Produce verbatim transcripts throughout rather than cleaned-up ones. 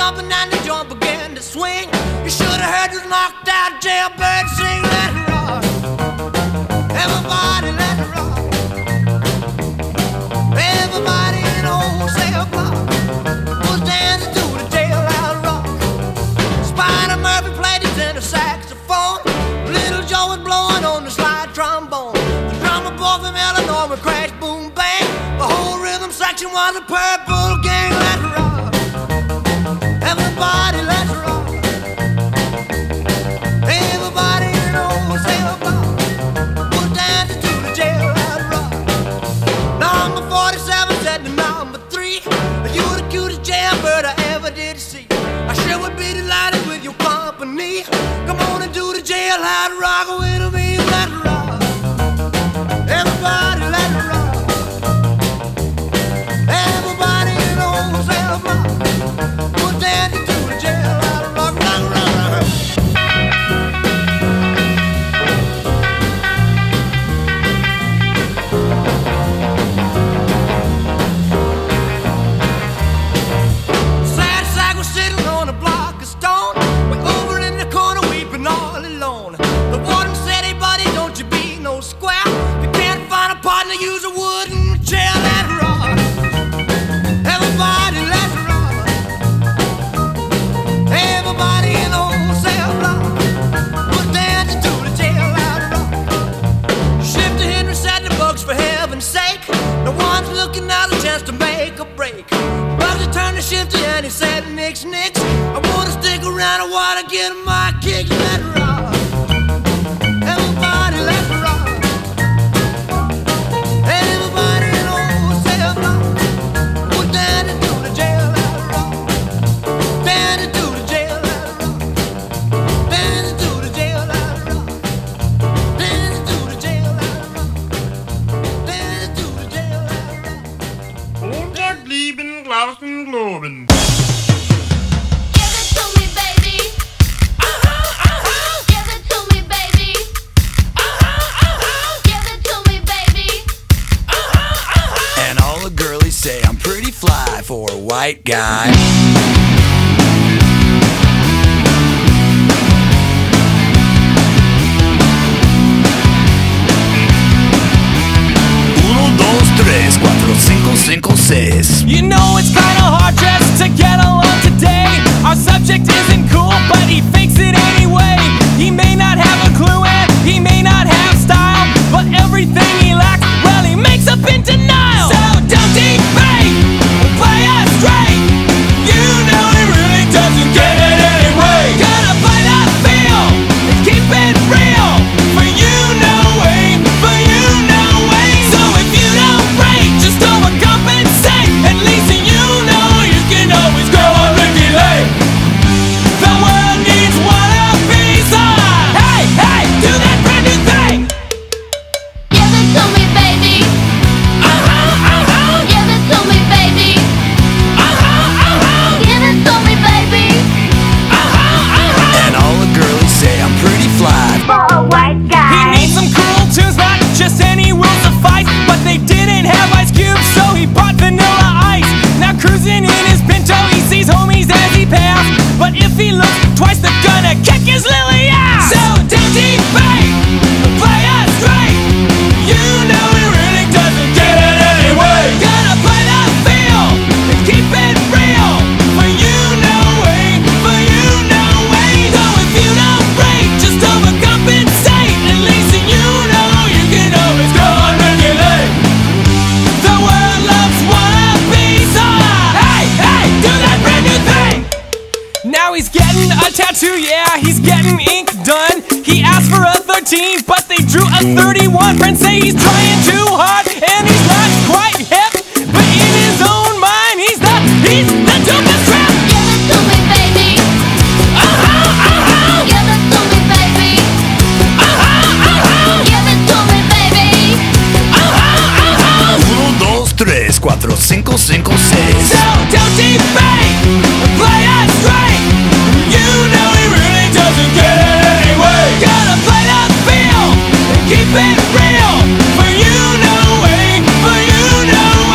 jumping and the joint began to swing. You should have heard this knocked out jailbird sing. Let it rock, everybody let it rock. Everybody in the whole cell block was dancing to the jailhouse rock. Spider Murphy played his tenor saxophone. Little Joe was blowing on the slide trombone. The drummer boy from Illinois would crash, boom, bang. The whole rhythm section was a purple gang. Let's rock, everybody let's rock. Everybody in the whole cell block was dancing to the jailhouse rock. Number forty-seven said to number three, you were the cutest jailbird I ever did see. I sure would be delighted with your company. Come on and do the jailhouse rock with me. Let's rock, everybody let's rock. Everybody in the whole cell block was dancing to the jailhouse rock. Rock, rock, rock. Sad sack was sitting on a block of stone, way over in the corner weeping all alone. The warden said, hey buddy, don't you be no square. You can't find a partner, use a wooden chair. Let's rock, everybody let's rock. Everybody in the whole cell block was dancing to the jailhouse rock. Shifter Henry said the books for heaven's sake. No one's looking out a chance to make a break. Bugsy turned to Shifter and he said, nix, nix, I wanna stick around, I wanna get my kicks. Let's rock, everybody let's rock. Everybody in the whole cell block was dancing to the jailhouse rock. Dancing to the jailhouse rock. Dancing to the jailhouse rock. Dancing to the jailhouse rock. Dancing to the jailhouse rock. Montag blieben Glauben globen. Give it to me, baby. Uh-huh, uh-huh. Give it to me, baby. Uh-huh, uh-huh. Give it to me, baby. Uh-huh, uh-huh. And all the girlies say I'm pretty fly for a white guy. Uno, dos, tres, cuatro, cinco, cinco, seis. You know it's kinda hard just to get along today. Our subject isn't cool, but he fakes it anyway. He may not have a clue and he may not have style, but everything he lacks, well, he makes up in denial. So don't debate, play us straight. You know he really doesn't get it anyway. Gotta play that feel and keep it real. For you, no way, for you, no way. So if you don't break, just overcompensate. At least you know you can always go on Ricky Lake. The world needs wannabes on. Hey, hey, do that brand new thing. Give it to me, baby. Uh-huh, uh-huh. Give it to me, baby. Uh-huh, uh-huh. Give it to me, baby. Uh-huh, uh-huh. And all the girlies say I'm pretty fly. For a white He guy. needs some cool tunes, not just any will suffice. But they didn't have Ice Cube, so he bought Vanilla Ice. Now cruising in his Pinto, he sees homies as he passed. But if he looks twice, they're gonna kick his lily ass. So don't debate, play us straight. You know he really doesn't get it anyway. Gotta play that feel and keep it real. For you, no way, for you, no way. So if you don't break, just overcompensate. At least you know you can always go on regulate. The world loves wannabes. Hey, hey, do that brand new thing. Now he's getting a tattoo, yeah, he's getting ink done. He asked for a thirteen, but they drew a thirty-one. Friends say he's trying too hard, and he's not quite hip. But in his own mind, he's the, he's the dopest crap. Give it to me, baby. Uh-huh, uh-huh. Give it to me, baby. Uh-huh, uh-huh. Give it to me, baby. Uh-huh, uh-huh. Uno, dos, tres, cuatro, cinco, cinco, seis. So don't debate, play us straight. You know he really doesn't get it anyway. Gotta play that feel and keep it real. For you, no way, for you, no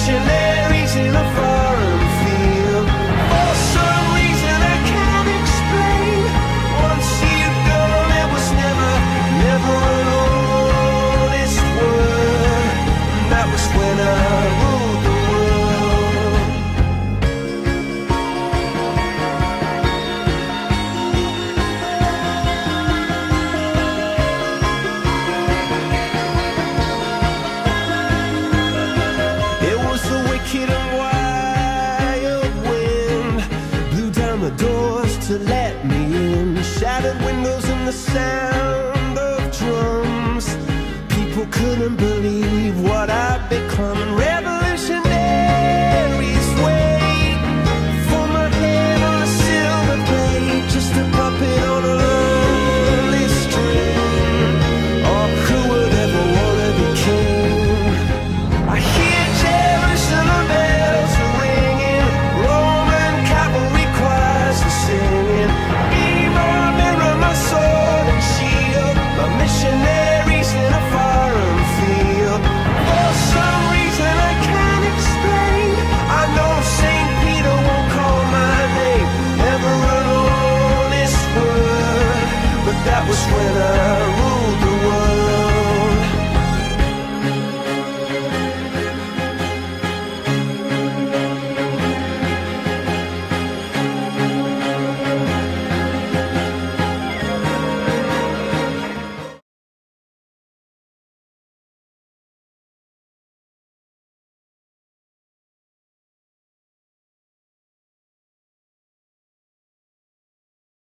missionaries in a foreign field. For some reason I can't explain, once you've gone there was never, never an honest word. And that was when I ruled the world. It was the wicked and wild wind, blew down the doors to let me in, shattered windows and the sound of drums. People couldn't believe what I'd become, and revel